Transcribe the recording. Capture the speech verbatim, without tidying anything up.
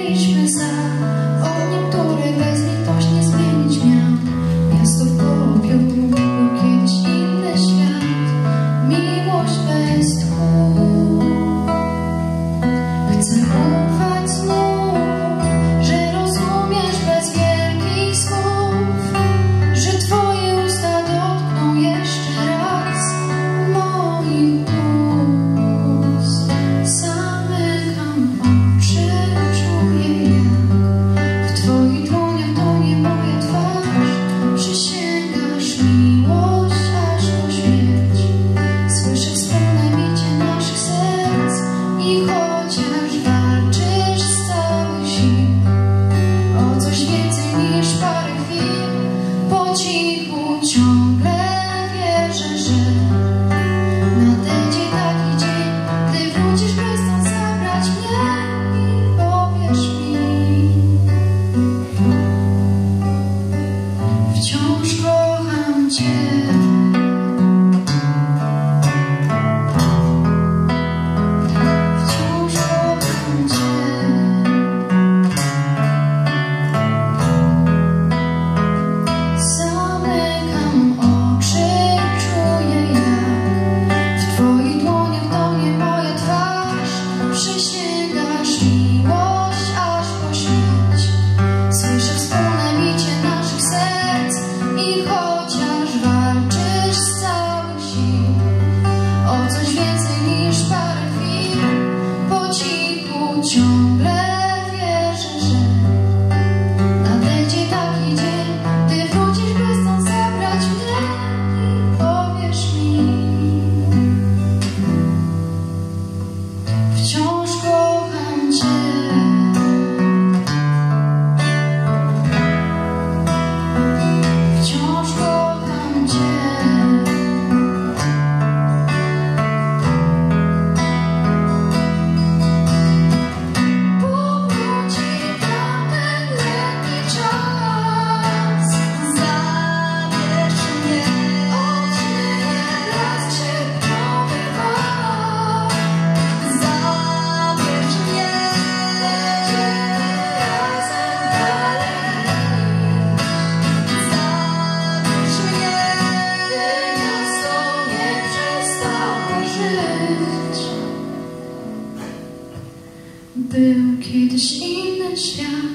mieliśmy za ogniem, który bezlitośnie zmienić miał. Miasto w popiół, był kiedyś inny świat, miłość bez tchu. Chcę ufać znów, że rozumiesz bez wielkich słów, że twoje usta dotkną jeszcze raz moich ust. Zamykam oczy, czuję jak w twoich dłoniach tonie moja twarz. Przysięgasz miłość aż po śmierć. Słyszę wspólne bicie naszych serc i chociaż walczysz z całych sił o coś więcej niż parę chwil, po cichu ciągle wierzę, że nadejdzie taki dzień, gdy wrócisz, by stąd zabrać mnie i powiesz mi: wciąż kocham cię. Wciąż kocham cię. Zamykam oczy, czuję jak w twoich dłoniach tonie moja twarz. Przysięgasz miłość aż po śmierć. Słyszę wspólne bicie naszych serc i chociaż walczysz z całych sił o coś więcej niż parę chwil, po cichu ciągle wierzę, że nadejdzie taki dzień, gdy wrócisz, by stąd zabrać mnie i powiesz mi: wciąż kocham cię. Wciąż kocham cię. Powróci tamten letni czas. Zabierz mnie, choć nieraz cierpniowy was. Zabierz mnie, będziemy razem dalej. Zabierz mnie, by miasto nie przestało żyć. Był kiedyś inny świat.